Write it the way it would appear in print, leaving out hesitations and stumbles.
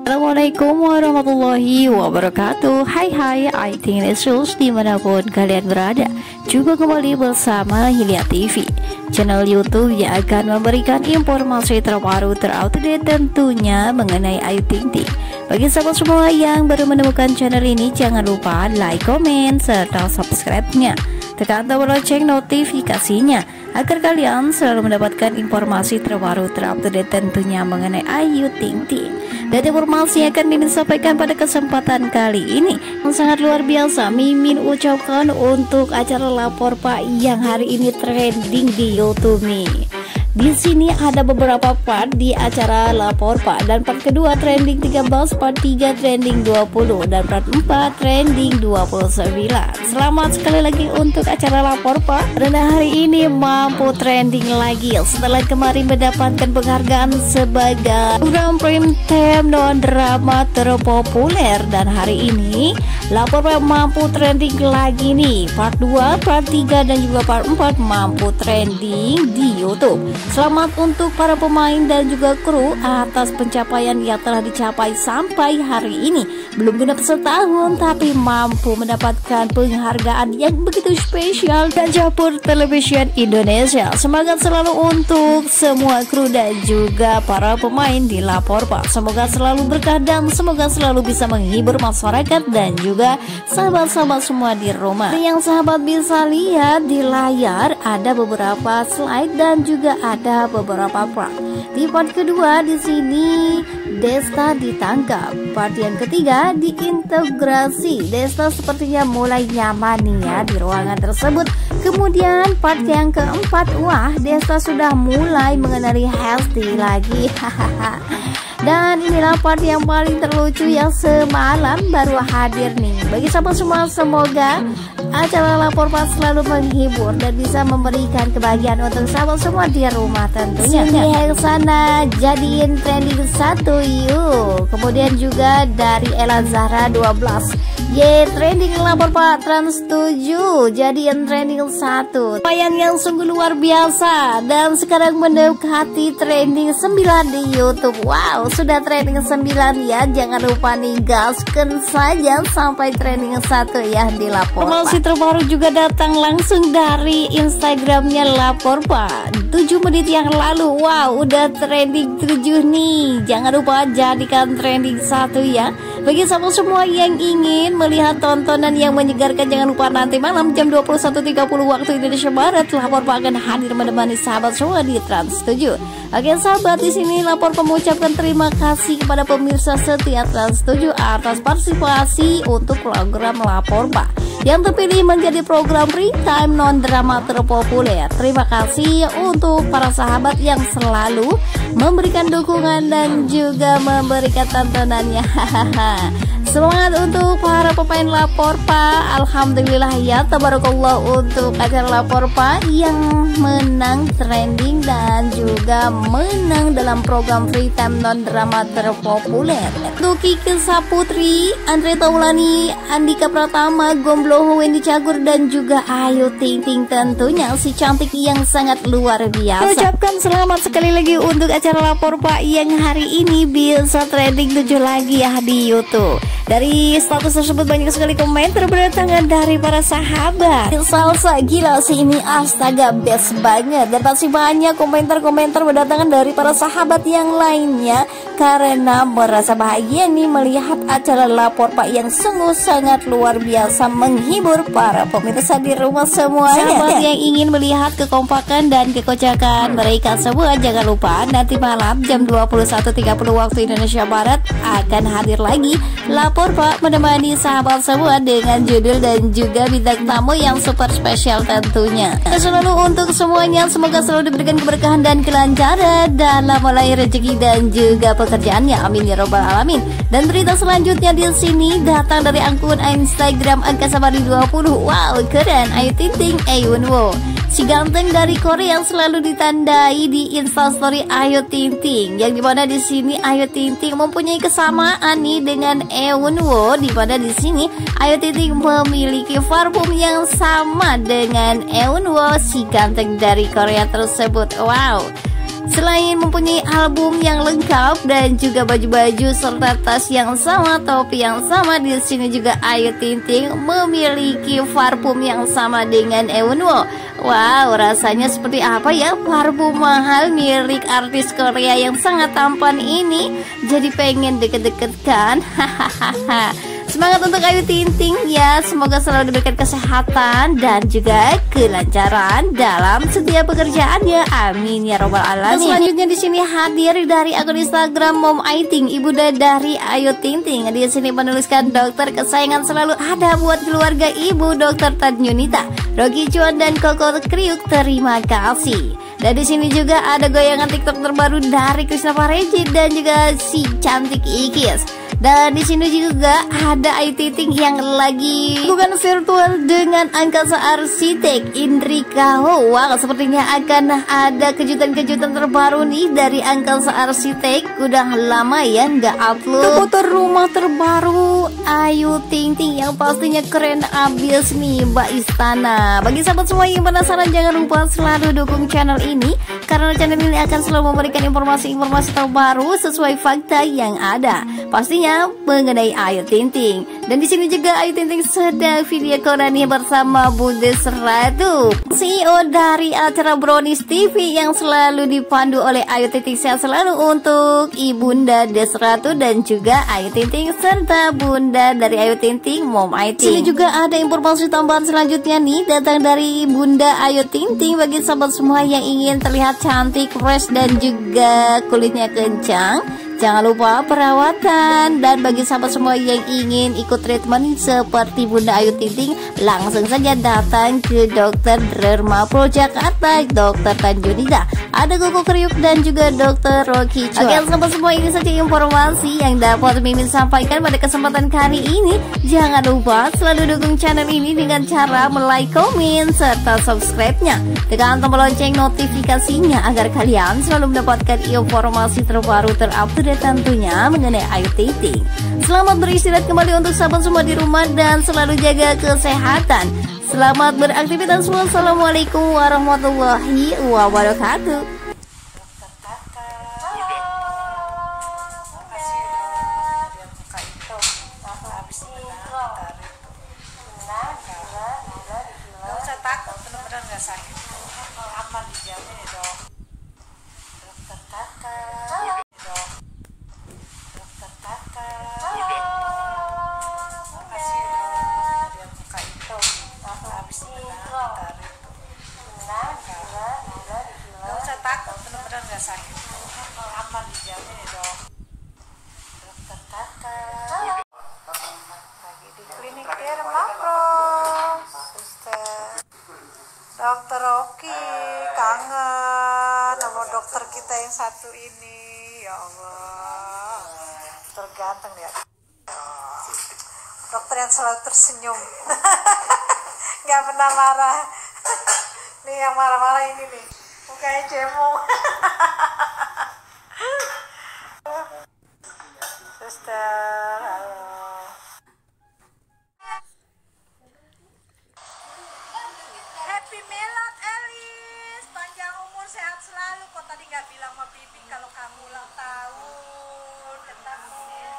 Assalamualaikum warahmatullahi wabarakatuh. Hai I think News dimanapun kalian berada. Juga kembali bersama Hilya TV, channel YouTube yang akan memberikan informasi terbaru terupdate tentunya mengenai Ayu Ting Ting. Bagi sahabat semua yang baru menemukan channel ini, jangan lupa like, comment, serta subscribe-nya. Tekan tombol lonceng notifikasinya agar kalian selalu mendapatkan informasi terbaru terupdate tentunya mengenai Ayu Ting Ting. Dan informasi yang akan Mimin sampaikan pada kesempatan kali ini yang sangat luar biasa Mimin ucapkan untuk acara Lapor Pak yang hari ini trending di YouTube nih. Di sini ada beberapa part di acara Lapor Pak, dan part kedua trending 13, part 3 trending 20, dan part 4 trending 29. Selamat sekali lagi untuk acara Lapor Pak, karena hari ini mampu trending lagi setelah kemarin mendapatkan penghargaan sebagai program prime time non drama terpopuler, dan hari ini Lapor Pak mampu trending lagi nih. Part 2, part 3, dan juga part 4 mampu trending di YouTube. Selamat untuk para pemain dan juga kru atas pencapaian yang telah dicapai sampai hari ini. Belum genap setahun tapi mampu mendapatkan penghargaan yang begitu spesial dan Dapur Television Indonesia. Semangat selalu untuk semua kru dan juga para pemain di Lapor Pak. Semoga selalu berkah dan semoga selalu bisa menghibur masyarakat dan juga sahabat-sahabat semua di rumah. Yang sahabat bisa lihat di layar ada beberapa slide dan juga ada beberapa part. Di part kedua di sini Desta ditangkap. Part yang ketiga diintegrasi. Desta sepertinya mulai nyaman nih ya di ruangan tersebut. Kemudian part yang keempat, wah Desta sudah mulai mengenali Hesti lagi. Dan inilah part yang paling terlucu yang semalam baru hadir nih. Bagi sahabat semua, semoga acara Lapor Pak selalu menghibur dan bisa memberikan kebahagiaan untuk sahabat semua di rumah tentunya. Sini Heksana jadiin trending 1 yuk. Kemudian juga dari Ella Zahra 12, trending Lapor Pak Trans 7 jadiin trending 1. Lumayan yang sungguh luar biasa, dan sekarang mendekati trending 9 di YouTube. Wow, sudah trending 9 ya. Jangan lupa nih gaskan saja sampai trending 1 ya di Lapor Pak. Terbaru juga datang langsung dari Instagramnya Lapor Pak 7 menit yang lalu. Wow, udah trending 7 nih. Jangan lupa jadikan trending 1 ya. Bagi sahabat semua yang ingin melihat tontonan yang menyegarkan, jangan lupa nanti malam jam 21.30 waktu Indonesia Barat Lapor Pak akan hadir menemani sahabat semua di Trans 7. Oke sahabat, di sini Lapor Pak mengucapkan terima kasih kepada pemirsa setia Trans 7 atas partisipasi untuk program Lapor Pak yang terpilih menjadi program free time non drama terpopuler. Terima kasih untuk para sahabat yang selalu memberikan dukungan dan juga memberikan tontonannya. Semangat untuk para pemain Lapor Pak. Alhamdulillah ya, tabarakallah untuk acara Lapor Pak yang menang trending dan juga menang dalam program free time non drama terpopuler. Untuk Kiki Saputri, Andre Taulani, Andika Pratama, Gombloho, Wendy Cagur, dan juga Ayu Ting Ting tentunya si cantik yang sangat luar biasa. Ucapkan selamat sekali lagi untuk acara Lapor Pak yang hari ini bisa trending 7 lagi ya di YouTube. Dari status tersebut banyak sekali komentar berdatangan dari para sahabat. Salsa gila sih ini, astaga best banget. Dan pasti banyak komentar-komentar berdatangan dari para sahabat yang lainnya karena merasa bahagia nih melihat acara Lapor Pak yang sungguh sangat luar biasa menghibur para pemirsa di rumah semuanya. Sahabat yang ingin melihat kekompakan dan kekocakan mereka semua, jangan lupa nanti malam jam 21.30 waktu Indonesia Barat akan hadir lagi Lapor Pak menemani sahabat semua dengan judul dan juga bintang tamu yang super spesial tentunya. Selalu untuk semuanya, semoga selalu diberikan keberkahan dan kelancaran dalam mulai rezeki dan juga pekerjaannya. Amin ya robbal alamin. Dan berita selanjutnya di sini datang dari akun Instagram Angkasabari20. Wow, keren. Ayu Ting Ting, Eunwoo. Si ganteng dari Korea yang selalu ditandai di Instastory Ayu Ting Ting, yang dimana di sini Ayu Ting Ting mempunyai kesamaan nih dengan Eunwoo, dimana di sini Ayu Ting Ting memiliki parfum yang sama dengan Eunwoo, si ganteng dari Korea tersebut. Wow, Selain mempunyai album yang lengkap dan juga baju-baju serta tas yang sama, topi yang sama, di sini juga Ayu Ting Ting memiliki parfum yang sama dengan Eunwoo. Wow, rasanya seperti apa ya parfum mahal milik artis Korea yang sangat tampan ini? Jadi pengen deket-deket kan? Hahaha. Semangat untuk Ayu Ting Ting ya, semoga selalu diberikan kesehatan dan juga kelancaran dalam setiap pekerjaannya. Amin ya robbal alamin. Selanjutnya di sini hadir dari akun Instagram Mom Aiting, ibunda dari Ayu Ting Ting. Di sini menuliskan dokter kesayangan selalu ada buat keluarga ibu, Dokter Tan Yunita, Rocky Chuan dan Koko Kriuk. Terima kasih. Dan di sini juga ada goyangan TikTok terbaru dari Krisna Pareji dan juga si cantik Ikis. Dan di sini juga ada Ayu Ting Ting yang lagi bukan virtual dengan angkasa arsitek Indrika Ho. Wah, sepertinya akan ada kejutan-kejutan terbaru nih dari angkasa arsitek. Udah lama ya nggak upload foto rumah terbaru Ayu Ting Ting yang pastinya keren abis nih Mbak Istana. Bagi sahabat semua yang penasaran, jangan lupa selalu dukung channel ini karena channel ini akan selalu memberikan informasi-informasi terbaru sesuai fakta yang ada. Pastinya mengenai Ayu Ting Ting. Dan di sini juga Ayu Ting Ting sedang video call nih bersama Bunda Ratu, CEO dari acara Brownies TV yang selalu dipandu oleh Ayu Ting Ting. Sehat selalu untuk Ibunda Des Ratu dan juga Ayu Ting Ting serta Bunda dari Ayu Ting Ting, Mom Aiting. Sini juga ada informasi tambahan selanjutnya nih datang dari Bunda Ayu Ting Ting. Bagi sahabat semua yang ingin terlihat cantik, fresh dan juga kulitnya kencang, jangan lupa perawatan. Dan bagi sahabat semua yang ingin ikut treatment seperti Bunda Ayu Ting Ting, langsung saja datang ke Dokter Derma Pro Jakarta, Dokter Tan Yunita, ada Koko Kriuk dan juga Dokter Rocky Chuan. Oke sahabat semua, ini saja informasi yang dapat Mimin sampaikan pada kesempatan kali ini. Jangan lupa selalu dukung channel ini dengan cara like, komen, serta subscribe-nya. Tekan tombol lonceng notifikasinya agar kalian selalu mendapatkan informasi terbaru terupdate tentunya mengenai Ayu Ting Ting. Selamat beristirahat kembali untuk sahabat semua di rumah dan selalu jaga kesehatan. Selamat beraktivitas semua. Assalamualaikum warahmatullahi wabarakatuh. Aman dijamin ya dok. Dokter kakak lagi di klinik Derma Pro. Suster Dokter Rocky kangen sama dokter kita yang satu ini. Ya Allah, terganteng ya. Dokter yang selalu tersenyum, nggak pernah marah. Nih yang marah-marah ini nih, mukanya cemong. Suster, halo. Happy Milad Elis, panjang umur, sehat selalu. Kok tadi nggak bilang sama Bibi kalau kamu ulang tahun? Ketemu.